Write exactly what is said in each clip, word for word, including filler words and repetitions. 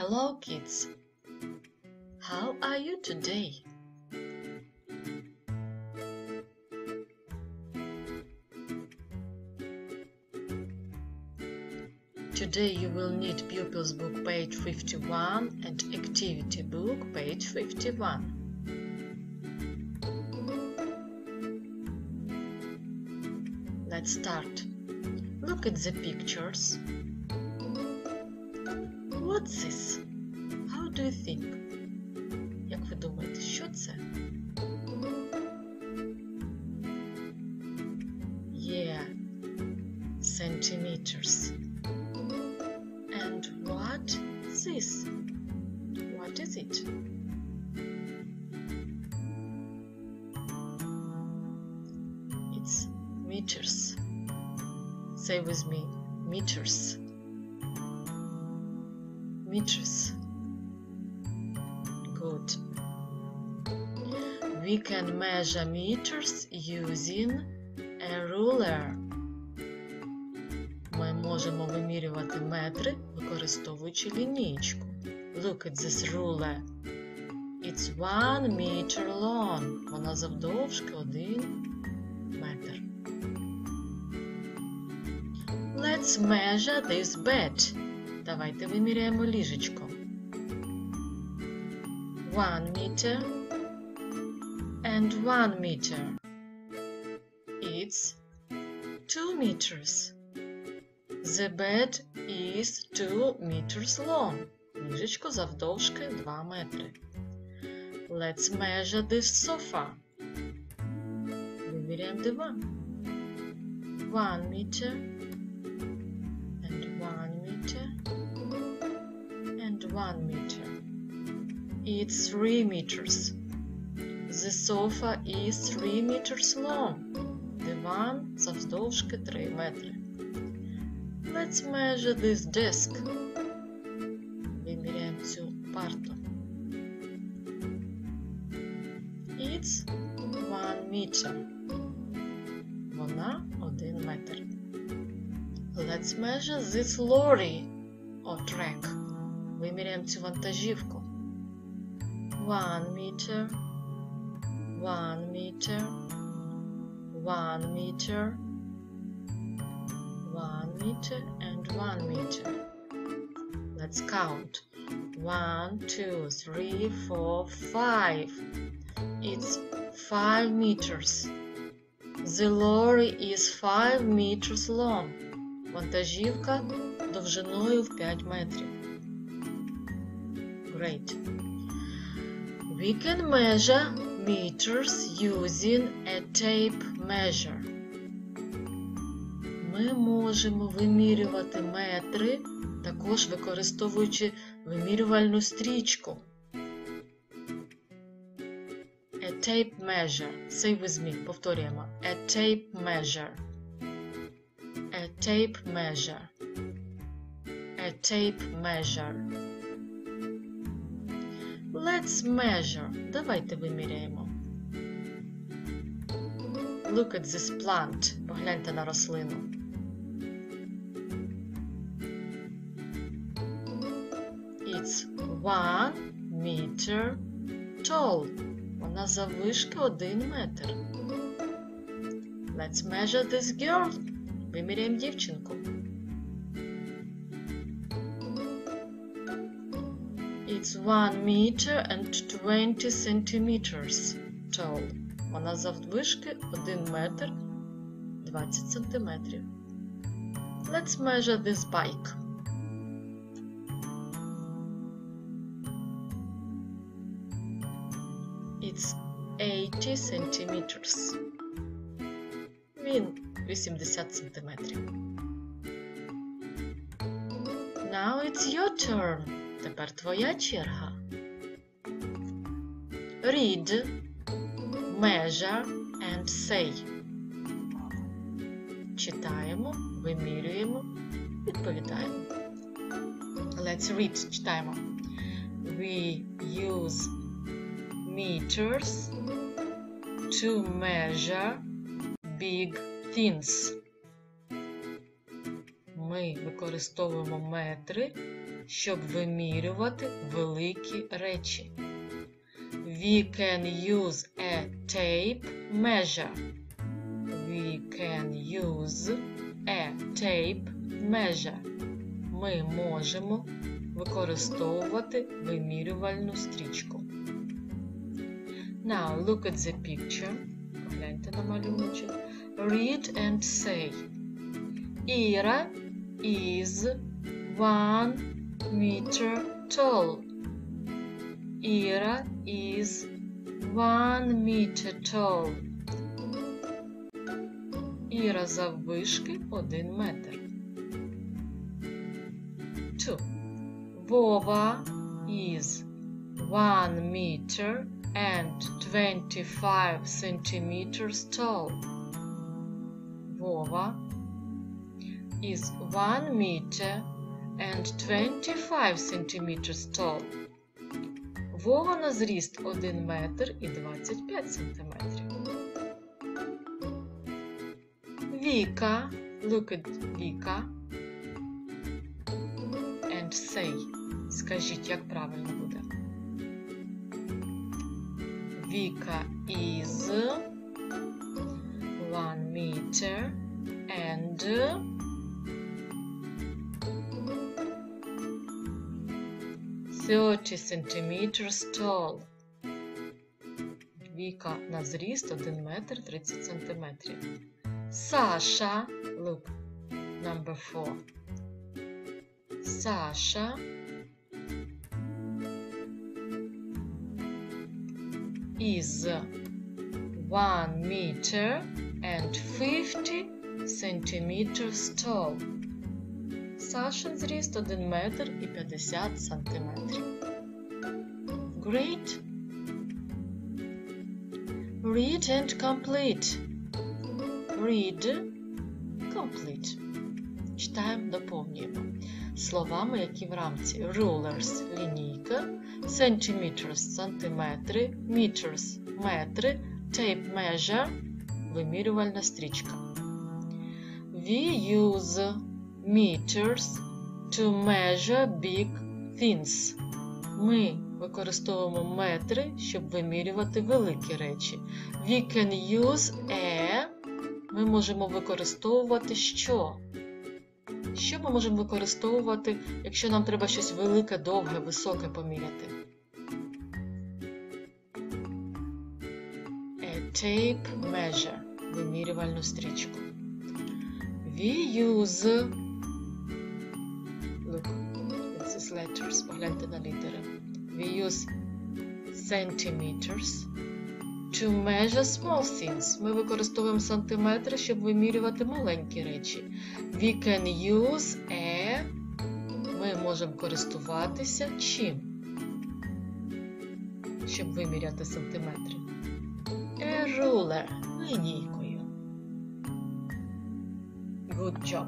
Hello kids! How are you today? Today you will need Pupils Book page fifty-one and Activity Book page fifty-one. Let's start. Look at the pictures. What's this? How do you think? Як ви думаєте, що це? Yeah, centimeters. And what is this? What is it? It's meters. Say with me, meters. Meters. Good. We can measure meters using a ruler. Ми можемо вимірювати метри, використовуючи лінійку. Look at this ruler. It's one meter long. Вона завдовжки один метр. Let's measure this bed. Давайте виміряємо ліжечко. One meter and one meter. It's two meters. The bed is two meters long. Ліжечко завдовжки два метри. Let's measure this sofa. Виміряємо диван. One meter and one meter and one meter. It's three meters. The sofa is three meters long. Диван завдовжки три метри. Let's measure this desk. Виміряємо цю парту. It's one meter. Вона один метр. Let's measure this lorry or truck. Виміряємо цю вантажівку. One meter, one meter, one meter, one meter and one meter. Let's count. One, two, three, four, five. It's five meters. The lorry is five meters long. Вантажівка довжиною в п'ять метрів. Great. We can measure meters using a tape measure. Ми можемо вимірювати метри, також використовуючи вимірювальну стрічку. A tape measure. Say with me. Повторюємо. A tape measure. A tape measure. A tape measure. Let's measure. Давайте виміряємо. Look at this plant. Погляньте на рослину. It's one meter tall. Вона заввишки один метр. Let's measure this girl. Виміряємо дівчинку. It's one meter and twenty centimeters tall. Вона заввишки один метр двадцять сантиметрів. Let's measure this bike. It's eighty centimeters. Він вісімдесят сантиметрів. Now it's your turn. Тепер твоя черга. Read, measure and say. Читаємо, вимірюємо, відповідаємо. Let's read. Читаємо. We use meters to measure big things. Ми використовуємо метри, щоб вимірювати великі речі. We can use a tape measure. We can use a tape measure. Ми можемо використовувати вимірювальну стрічку. Now, look at the picture. Погляньте на малюночок. Read and say. Ira is one meter tall. Ira is one meter tall. Іра заввишки один метр. Two. Вова is one meter and twenty-five centimeters tall. Вова is one meter and twenty-five centimeters tall. Вова на зріст один метр і двадцять п'ять сантиметрів. Віка, look at Віка and say. Скажіть, як правильно буде. Віка is one meter and thirty centimeters tall. Віка на зріст один метр тридцять сантиметрів. Саша, look, number four. Саша is one meter and fifty centimeters tall. Сашин зріст один метр і п'ятдесят сантиметрів. Great. Read and complete. Read, complete. Читаємо, доповнюємо. Словами, які в рамці. Rulers – лінійка, centimeters – сантиметри, meters – метри, tape measure – вимірювальна стрічка. We use meters to measure big things. Ми використовуємо метри, щоб вимірювати великі речі. We can use a. Ми можемо використовувати що? Що ми можемо використовувати, якщо нам треба щось велике, довге, високе поміряти? A tape measure. Вимірювальну стрічку. We use. Look, it's these letters. Погляньте на літери. We use centimeters to measure small things. Ми використовуємо сантиметри, щоб вимірювати маленькі речі. We can use a. Ми можемо користуватися чим? Щоб виміряти сантиметри. A ruler. Лінійкою. Good job.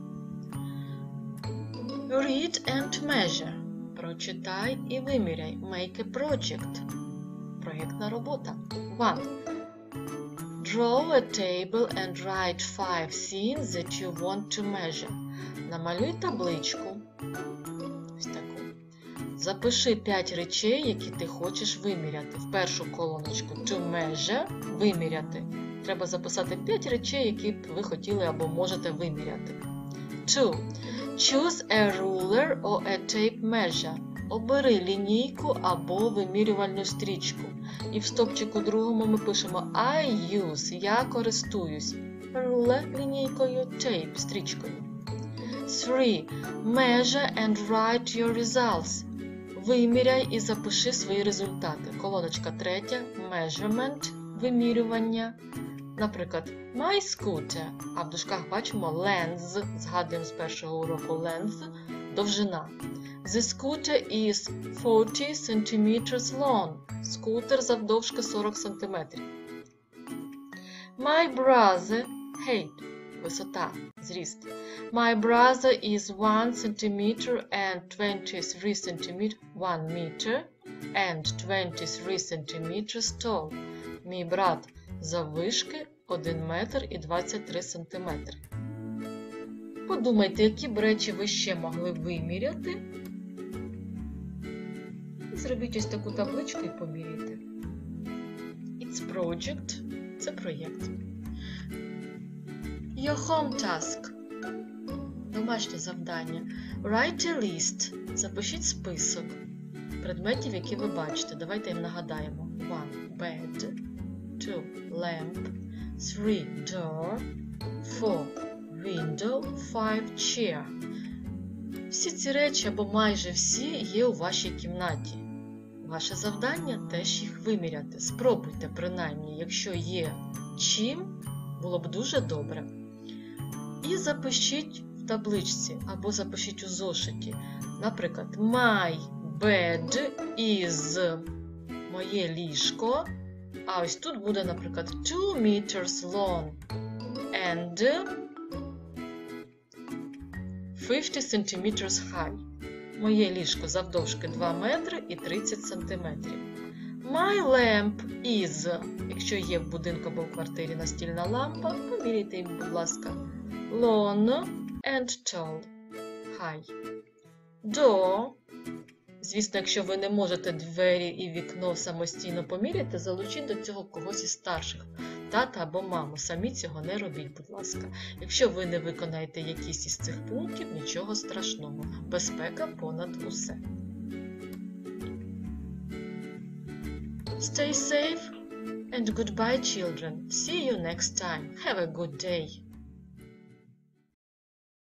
Read and measure. Прочитай і виміряй. Make a project. Проєктна робота. One. Draw a table and write five things that you want to measure. Намалюй табличку. Ось таку. Запиши п'ять речей, які ти хочеш виміряти. В першу колоночку to measure – виміряти. Треба записати п'ять речей, які б ви хотіли або можете виміряти. Two. Choose a ruler or a tape measure. Обери лінійку або вимірювальну стрічку. І в стопчику другому ми пишемо I use, я користуюсь. Ruler лінійкою, tape стрічкою. Three. Measure and write your results. Виміряй і запиши свої результати. Колоночка третя. Measurement – вимірювання. Наприклад, my scooter, а в дужках бачимо length, згадуємо з першого уроку length, довжина. The scooter is forty centimeters long. Скутер завдовжки сорок сантиметрів. My brother, height, висота, зріст. My brother is one centimeter and twenty-three centimeters, one meter and twenty-three centimeters tall. Мій брат заввишки один метр і двадцять три сантиметри. подумайте, які б речі ви ще могли виміряти. І зробіть ось таку табличку і поміряйте. It's project. Це проєкт. Your home task. Домашнє завдання. Write a list. Запишіть список предметів, які ви бачите. Давайте їм нагадаємо. One bed, two lamp, three door, four window, five chair. Всі ці речі, або майже всі, є у вашій кімнаті. Ваше завдання теж їх виміряти. Спробуйте, принаймні, якщо є чим, було б дуже добре. І запишіть в табличці, або запишіть у зошиті. Наприклад, my bed is моє ліжко. А ось тут буде, наприклад, two meters long and fifty centimeters high. Моє ліжко завдовжки два метри і тридцять сантиметрів. My lamp is, якщо є в будинку або в квартирі настільна лампа, поміряйте її, будь ласка, long and tall, high. Door, звісно, якщо ви не можете двері і вікно самостійно поміряти, залучіть до цього когось із старших, тата або маму. Самі цього не робіть, будь ласка. Якщо ви не виконаєте якісь із цих пунктів, нічого страшного. Безпека понад усе. Stay safe and goodbye, children. See you next time. Have a good day.